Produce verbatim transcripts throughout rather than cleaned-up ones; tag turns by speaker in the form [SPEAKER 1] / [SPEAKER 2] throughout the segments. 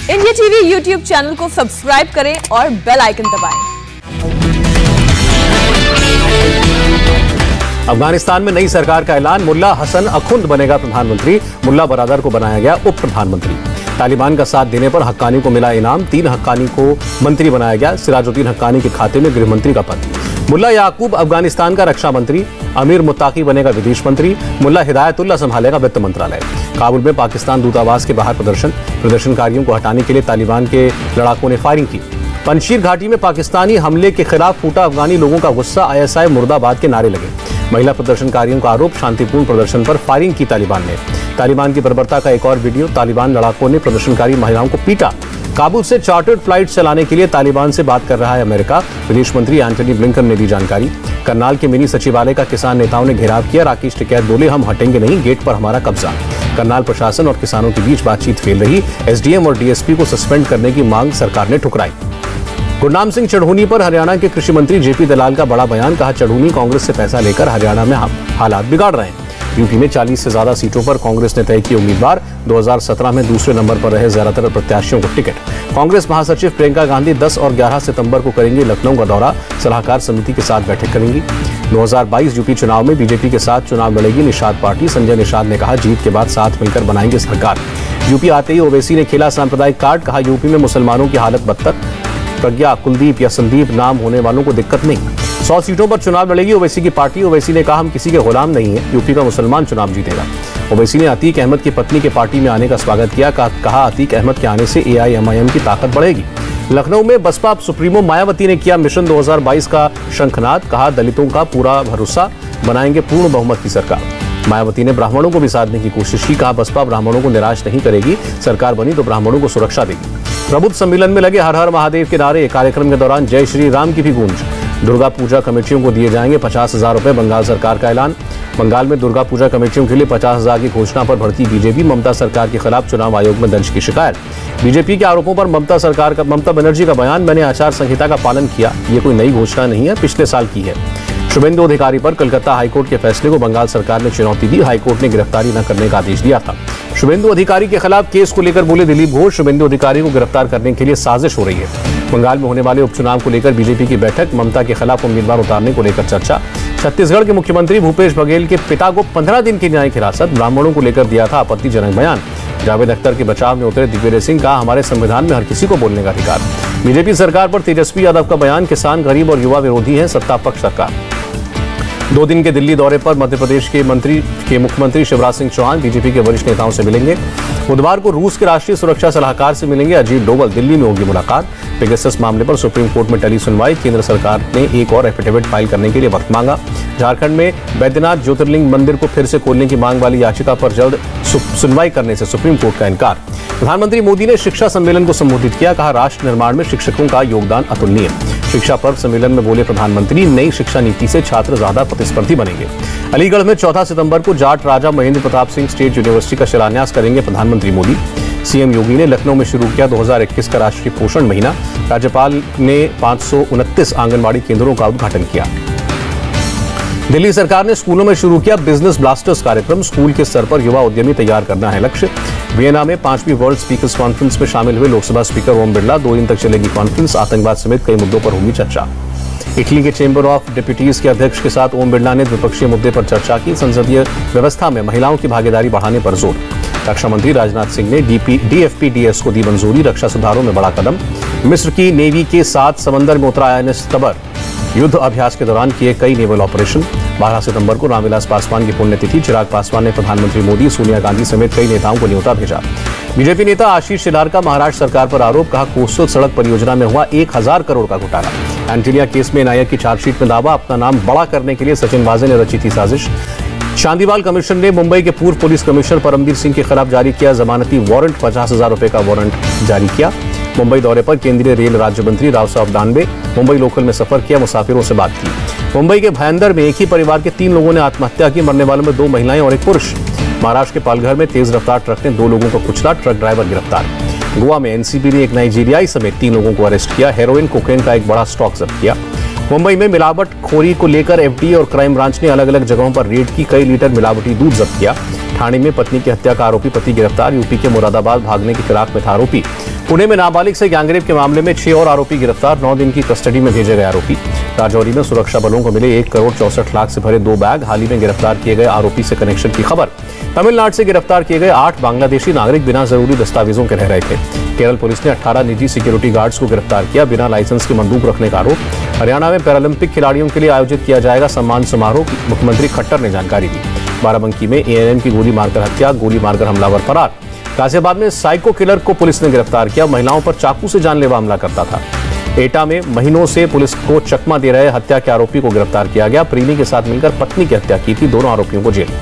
[SPEAKER 1] India TV YouTube channel को subscribe करें और बेल आइकन दबाएं।
[SPEAKER 2] अफगानिस्तान में नई सरकार का ऐलान, मुल्ला हसन अखुंद बनेगा प्रधानमंत्री, मुल्ला बरादर को बनाया गया उप प्रधानमंत्री। तालिबान का साथ देने पर हक्कानी को मिला इनाम, तीन हक्कानी को मंत्री बनाया गया, सिराजुद्दीन हक्कानी के खाते में गृह मंत्री का पद। मुल्ला याकूब अफगानिस्तान का रक्षा मंत्री, अमीर मुत्ताकी बनेगा विदेश मंत्री, मुल्ला हिदायतुल्लाह संभालेगा वित्त मंत्रालय। काबुल में पाकिस्तान दूतावास के बाहर प्रदर्शन, प्रदर्शनकारियों को हटाने के लिए तालिबान के लड़ाकों ने फायरिंग की। पंजशीर घाटी में पाकिस्तानी हमले के खिलाफ फूटा अफगानी लोगों का गुस्सा, आईएसआई मुर्दाबाद के नारे लगे। महिला प्रदर्शनकारियों का आरोप, शांतिपूर्ण प्रदर्शन पर फायरिंग की तालिबान ने। तालिबान की बर्बरता का एक और वीडियो, तालिबान लड़ाकों ने प्रदर्शनकारी महिलाओं को पीटा। काबुल से चार्टर्ड फ्लाइट चलाने के लिए तालिबान से बात कर रहा है अमेरिका, विदेश मंत्री एंटनी ब्लिंकन ने दी जानकारी। करनाल के मिनी सचिवालय का किसान नेताओं ने घेराव किया, राकेश टिकैत बोले हम हटेंगे नहीं, गेट पर हमारा कब्जा। करनाल प्रशासन और किसानों के बीच बातचीत फेल रही, एसडीएम और डीएसपी को सस्पेंड करने की मांग सरकार ने ठुकराई। गुरनाम सिंह चढ़ूनी पर हरियाणा के कृषि मंत्री जेपी दलाल का बड़ा बयान, कहा चढ़ूनी कांग्रेस से पैसा लेकर हरियाणा में हालात बिगाड़ रहे हैं। यूपी में चालीस से ज्यादा सीटों पर कांग्रेस ने तय किए उम्मीदवार, दो हज़ार सत्रह में दूसरे नंबर पर रहे ज्यादातर प्रत्याशियों को टिकट। कांग्रेस महासचिव प्रियंका गांधी दस और ग्यारह सितंबर को करेंगी लखनऊ का दौरा, सलाहकार समिति के साथ बैठक करेंगी। दो हज़ार बाईस यूपी चुनाव में बीजेपी के साथ चुनाव लड़ेगी निषाद पार्टी, संजय निषाद ने कहा जीत के बाद साथ मिलकर बनाएंगे सरकार। यूपी आते ही ओवैसी ने खेला सांप्रदायिक कार्ड, कहा यूपी में मुसलमानों की हालत बदतर, प्रज्ञा, कुलदीप या संदीप नाम होने वालों को दिक्कत नहीं। सौ सीटों पर चुनाव लड़ेगी ओवैसी की पार्टी, ओवैसी ने कहा हम किसी के गुलाम नहीं है, यूपी का मुसलमान चुनाव जीतेगा। ओवैसी ने अतीक अहमद की पत्नी के पार्टी में आने का स्वागत किया, कहा अतीक अहमद के आने से एआईएमआईएम की ताकत बढ़ेगी। लखनऊ में बसपा सुप्रीमो मायावती ने किया मिशन दो हज़ार बाईस का शंखनाद, कहा दलितों का पूरा भरोसा, बनाएंगे पूर्ण बहुमत की सरकार। मायावती ने ब्राह्मणों को भी साधने की कोशिश की, कहा बसपा ब्राह्मणों को निराश नहीं करेगी, सरकार बनी तो ब्राह्मणों को सुरक्षा देगी। प्रबुद्ध सम्मेलन में लगे हर हर महादेव के नारे, कार्यक्रम के दौरान जय श्री राम की भी गूंज। दुर्गा पूजा कमेटियों को दिए जाएंगे पचास हजार रुपए, बंगाल सरकार का ऐलान। बंगाल में दुर्गा पूजा कमेटियों के लिए पचास हजार की घोषणा पर भड़की बीजेपी, ममता सरकार के खिलाफ चुनाव आयोग में दर्ज की शिकायत। बीजेपी के आरोपों पर ममता सरकार का ममता बनर्जी का बयान, मैंने आचार संहिता का पालन किया, ये कोई नई घोषणा नहीं है, पिछले साल की है। शुभेंदु अधिकारी पर कलकत्ता हाईकोर्ट के फैसले को बंगाल सरकार ने चुनौती दी, हाईकोर्ट ने गिरफ्तारी न करने का आदेश दिया था। शुभेंदु अधिकारी के खिलाफ केस को लेकर बोले दिलीप घोष, शुभेंदु अधिकारी को गिरफ्तार करने के लिए साजिश हो रही है। बंगाल में होने वाले उपचुनाव को लेकर बीजेपी की बैठक, ममता के खिलाफ उम्मीदवार उतारने को लेकर चर्चा। छत्तीसगढ़ के मुख्यमंत्री भूपेश बघेल के पिता को पंद्रह दिन की न्यायिक हिरासत, ब्राह्मणों को लेकर दिया था आपत्तिजनक बयान। जावेद अख्तर के बचाव में उतरे दिग्विजय सिंह, कहा हमारे संविधान में हर किसी को बोलने का अधिकार। बीजेपी सरकार पर तेजस्वी यादव का बयान, किसान गरीब और युवा विरोधी है सत्ता पक्ष सरकार। दो दिन के दिल्ली दौरे पर मध्य प्रदेश के मंत्री के मुख्यमंत्री शिवराज सिंह चौहान बीजेपी के वरिष्ठ नेताओं से मिलेंगे। बुधवार को रूस के राष्ट्रीय सुरक्षा सलाहकार से मिलेंगे अजीत डोवल, दिल्ली में होगी मुलाकात। पेगासस मामले पर सुप्रीम कोर्ट में टली सुनवाई, केंद्र सरकार ने एक और एफिडेविट फाइल करने के लिए वक्त मांगा। झारखंड में बैद्यनाथ ज्योतिर्लिंग मंदिर को फिर से खोलने की मांग वाली याचिका पर जल्द सुनवाई करने से सुप्रीम कोर्ट का इनकार। प्रधानमंत्री मोदी ने शिक्षा सम्मेलन को संबोधित किया, कहा राष्ट्र निर्माण में शिक्षकों का योगदान अतुलनीय। शिक्षा पर्व सम्मेलन में बोले प्रधानमंत्री, नई शिक्षा नीति से छात्र ज्यादा प्रतिस्पर्धी बनेंगे। अलीगढ़ में चौदह सितंबर को जाट राजा महेंद्र प्रताप सिंह स्टेट यूनिवर्सिटी का शिलान्यास करेंगे प्रधानमंत्री मोदी। सीएम योगी ने लखनऊ में शुरू किया दो हज़ार इक्कीस का राष्ट्रीय पोषण महीना, राज्यपाल ने पाँच सौ उनतीस आंगनबाड़ी केंद्रों का उद्घाटन किया। दिल्ली सरकार ने स्कूलों में शुरू किया बिजनेस ब्लास्टर्स कार्यक्रम, स्कूल के स्तर पर युवा उद्यमी तैयार करना है लक्ष्य। वियना में पांचवीं वर्ल्ड स्पीकर्स कॉन्फ्रेंस में शामिल हुए लोकसभा स्पीकर ओम बिरला, दो दिन तक चलेगी कॉन्फ्रेंस, आतंकवाद समेत कई मुद्दों पर होगी चर्चा। इटली के चेंबर ऑफ डिप्यूटीज के अध्यक्ष के साथ ओम बिरला ने द्विपक्षीय मुद्दे पर चर्चा की, संसदीय व्यवस्था में महिलाओं की भागीदारी बढ़ाने पर जोर। रक्षा मंत्री राजनाथ सिंह ने डीएफपीडीएस को दी मंजूरी, रक्षा सुधारों में बड़ा कदम। मिस्र की नेवी के साथ समंदर में उतरा आईएनएस तबर, युद्ध अभ्यास के दौरान किए कई नेवल ऑपरेशन। बारह सितंबर को रामविलास पासवान की पुण्यतिथि, चिराग पासवान ने प्रधानमंत्री मोदी, सोनिया गांधी समेत कई नेताओं को न्योता भेजा। बीजेपी नेता आशीष शेलार का महाराष्ट्र सरकार पर आरोप, कहा कोस्टल सड़क परियोजना में हुआ एक हजार करोड़ का घोटाला। एंटीलिया केस में एनआईए की चार्जशीट में दावा, अपना नाम बड़ा करने के लिए सचिन वाजे ने रची थी साजिश। चांदीवाल कमीशन ने मुंबई के पूर्व पुलिस कमिश्नर परमबीर सिंह के खिलाफ जारी किया जमानती वारंट, पचास हजार रुपए का वारंट जारी किया। मुंबई दौरे पर केंद्रीय रेल राज्य मंत्री राव साहब दानवे, मुंबई लोकल में सफर किया, मुसाफिरों से बात की। मुंबई के भयंदर में एक ही परिवार के तीन लोगों ने आत्महत्या की, मरने वालों में दो महिलाएं और एक पुरुष। महाराष्ट्र के पालघर में तेज रफ्तार ट्रक ने दो लोगों को कुचला, ट्रक ड्राइवर गिरफ्तार। गोवा में एनसीबी ने एक नाइजीरियाई समेत तीन लोगों को अरेस्ट किया, हेरोइन कोकेन का एक बड़ा स्टॉक जब्त किया। मुंबई में मिलावट खोरी को लेकर एफडीए और क्राइम ब्रांच ने अलग अलग जगहों पर रेड की, कई लीटर मिलावटी दूध जब्त किया। ठाणे में पत्नी की हत्या का आरोपी पति गिरफ्तार, यूपी के मुरादाबाद भागने के फिराक में था आरोपी। पुणे में नाबालिग से गैंगरेप के मामले में छह और आरोपी गिरफ्तार, नौ दिन की कस्टडी में भेजे गए आरोपी। राजौरी में सुरक्षा बलों को मिले एक करोड़ चौसठ लाख से भरे दो बैग, हाल ही में गिरफ्तार किए गए आरोपी से कनेक्शन की खबर। तमिलनाडु से गिरफ्तार किए गए आठ बांग्लादेशी नागरिक बिना जरूरी दस्तावेजों के रह रहे थे। केरल पुलिस ने अठारह निजी सिक्योरिटी गार्ड्स को गिरफ्तार किया, बिना लाइसेंस की बंदूक रखने का आरोप। हरियाणा में पैरालंपिक खिलाड़ियों के लिए आयोजित किया जाएगा सम्मान समारोह, मुख्यमंत्री खट्टर ने जानकारी दी। बाराबंकी में एएनएम की गोली मारकर हत्या, गोली मारकर हमलावर फरार। गाजियाबाद में साइको किलर को पुलिस ने गिरफ्तार किया, महिलाओं पर चाकू से जानलेवा हमला करता था। एटा में महीनों से पुलिस को चकमा दे रहे हत्या के आरोपी को गिरफ्तार किया गया, प्रेमी के साथ मिलकर पत्नी की हत्या की थी, दोनों आरोपियों को जेल।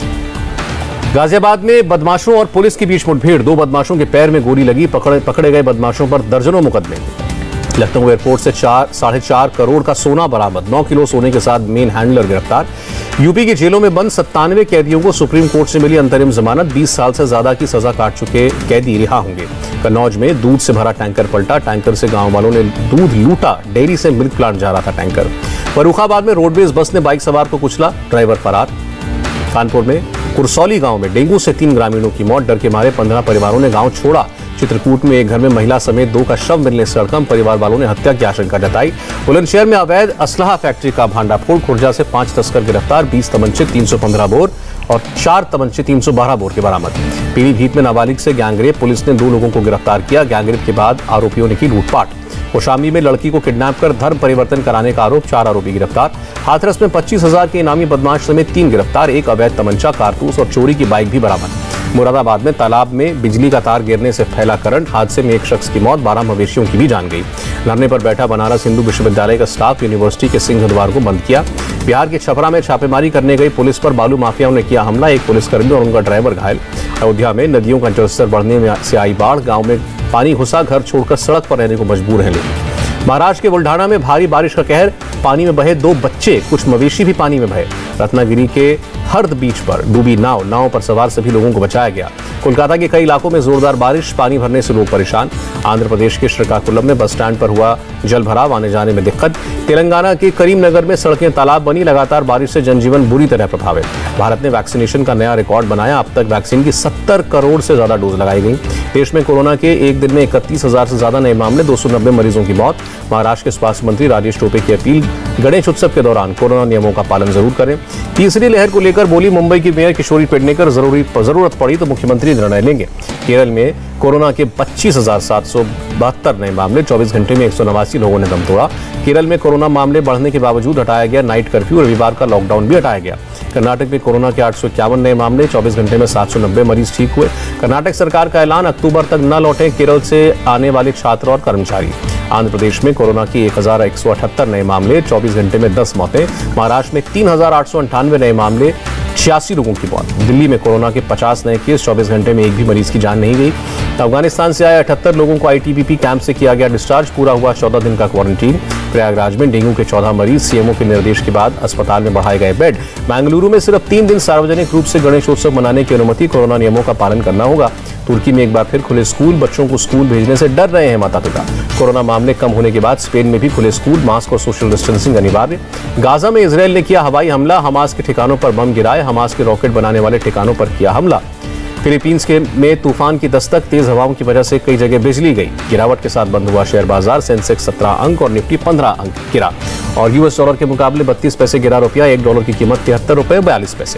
[SPEAKER 2] गाजियाबाद में बदमाशों और पुलिस के बीच मुठभेड़, दो बदमाशों के पैर में गोली लगी, पकड़े पकड़े गए बदमाशों पर दर्जनों मुकदमे। लखनऊ एयरपोर्ट से चार साढ़े चार करोड़ का सोना बरामद, नौ किलो सोने के साथ मेन हैंडलर गिरफ्तार। यूपी की जेलों में बंद सत्तानवे कैदियों को सुप्रीम कोर्ट से मिली अंतरिम जमानत, बीस साल से ज्यादा की सजा काट चुके कैदी रिहा होंगे। कन्नौज में दूध से भरा टैंकर पलटा, टैंकर से गांव वालों ने दूध लूटा, डेयरी से मिल्क प्लांट जा रहा था टैंकर। फर्रुखाबाद में रोडवेज बस ने बाइक सवार को कुचला, ड्राइवर फरार। कानपुर में कुरसौली गांव में डेंगू से तीन ग्रामीणों की मौत, डर के मारे पंद्रह परिवारों ने गांव छोड़ा। चित्रकूट में एक घर में महिला समेत दो का शव मिलने से हड़कंप, परिवार वालों ने हत्या की आशंका जताई। बुलंदशहर में अवैध असलहा फैक्ट्री का भांडाफोड़, खुर्जा से पांच तस्कर गिरफ्तार, बीस तमंचे तीन सौ पंद्रह बोर और चार तमंचे तीन सौ बारह बोर के बरामद। पीलीभीत में नाबालिग से गैंगरेप, पुलिस ने दो लोगों को गिरफ्तार किया, गैंगरेप के बाद आरोपियों ने की लूटपाट। कौशाम्बी में लड़की को किडनैप कर धर्म परिवर्तन कराने का आरोप, चार आरोपी गिरफ्तार। हाथरस में पच्चीस हजार के इनामी बदमाश समेत तीन गिरफ्तार, एक अवैध तमंचा, कारतूस और चोरी की बाइक भी बरामद। मुरादाबाद में तालाब में बिजली का तार गिरने से फैला करंट, हादसे में एक शख्स की मौत, बारह मवेशियों की भी जान गई। धरने पर बैठा बनारस हिंदू विश्वविद्यालय का स्टाफ यूनिवर्सिटी के सिंह द्वार को बंद किया। बिहार के छपरा में छापेमारी करने गई पुलिस पर बालू माफियाओं ने किया हमला, एक पुलिसकर्मी और उनका ड्राइवर घायल। अयोध्या में नदियों का जलस्तर बढ़ने से आई बाढ़, गांव में पानी घुसा, घर छोड़कर सड़क पर रहने को मजबूर हैं लोग। महाराष्ट्र के बुल्ढाना में भारी बारिश का कहर, पानी में बहे दो बच्चे, कुछ मवेशी भी पानी में बहे। रत्नागिरी के हर्द बीच पर डूबी नाव, नाव पर सवार सभी लोगों को बचाया गया। कोलकाता के कई इलाकों में जोरदार बारिश, पानी भरने से लोग परेशान। आंध्र प्रदेश के श्रीकाकुलम में बस स्टैंड पर हुआ जल भराव, आने जाने में दिक्कत। तेलंगाना के करीमनगर में सड़कें तालाब बनी, लगातार बारिश से जनजीवन बुरी तरह प्रभावित। भारत ने वैक्सीनेशन का नया रिकॉर्ड बनाया, अब तक वैक्सीन की सत्तर करोड़ से ज्यादा डोज लगाई गई। देश में कोरोना के एक दिन में इकतीस हजार से ज्यादा नए मामले, दो सौ नब्बे मरीजों की मौत। महाराष्ट्र के स्वास्थ्य मंत्री राजेश टोपे की अपील, गणेश उत्सव के दौरान कोरोना नियमों का पालन जरूर करें। तीसरी लहर को लेकर बोली मुंबई की मेयर किशोरी पेडनेकर, जरूरी जरूरत पड़ी तो मुख्यमंत्री निर्णय लेंगे। केरल में कोरोना के पच्चीस हजार सात सौ बहत्तर नए मामले, चौबीस घंटे में एक सौ नवासी लोगों ने दम तोड़ा। केरल में कोरोना मामले बढ़ने के बावजूद हटाया गया नाइट कर्फ्यू, रविवार का लॉकडाउन भी हटाया गया। कर्नाटक में कोरोना के आठ सौ इक्यावन नए मामले, चौबीस घंटे में सात सौ नब्बे मरीज ठीक हुए। कर्नाटक सरकार का ऐलान, अक्टूबर तक न लौटे केरल से आने वाले छात्र और कर्मचारी। आंध्र प्रदेश में कोरोना की एक हजार एक सौ अठहत्तर नए मामले, चौबीस घंटे में दस मौतें। महाराष्ट्र में तीन हजार आठ सौ अंठानवे नए मामले, छियासी लोगों की मौत। दिल्ली में कोरोना के पचास नए केस, चौबीस घंटे में एक भी मरीज की जान नहीं गई। अफगानिस्तान से आए अठहत्तर लोगों को आईटीबीपी कैंप से किया गया डिस्चार्ज, पूरा हुआ चौदह दिन का क्वारंटीन। प्रयागराज में डेंगू के चौदह मरीज, सीएमओ के निर्देश के बाद अस्पताल में बढ़ाए गए बेड। बेंगलुरु में सिर्फ तीन दिन सार्वजनिक रूप से गणेशोत्सव मनाने की अनुमति, कोरोना नियमों का पालन करना होगा। तुर्की में एक बार फिर खुले स्कूल, बच्चों को स्कूल भेजने से डर रहे हैं माता पिता। कोरोना मामले कम होने के बाद स्पेन में भी खुले स्कूल, मास्क और सोशल डिस्टेंसिंग अनिवार्य। गाजा में इजरायल ने किया हवाई हमला, हमास के ठिकानों पर बम गिराए, हमास के रॉकेट बनाने वाले ठिकानों पर किया हमला। फिलीपींस के में तूफान की दस्तक, तेज हवाओं की वजह से कई जगह बिजली गई। गिरावट के साथ बंद हुआ शेयर बाजार, सेंसेक्स सत्रह अंक और निफ्टी पंद्रह अंक गिरा और यूएस डॉलर के मुकाबले बत्तीस पैसे गिरा रुपया, एक डॉलर की कीमत तिहत्तर रुपए बयालीस पैसे।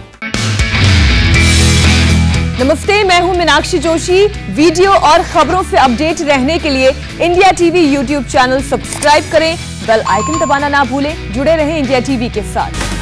[SPEAKER 1] नमस्ते, मैं हूं मीनाक्षी जोशी। वीडियो और खबरों से अपडेट रहने के लिए India TV YouTube channel subscribe करें, बेल आइकन दबाना ना भूलें। जुड़े रहें इंडिया टीवी के साथ।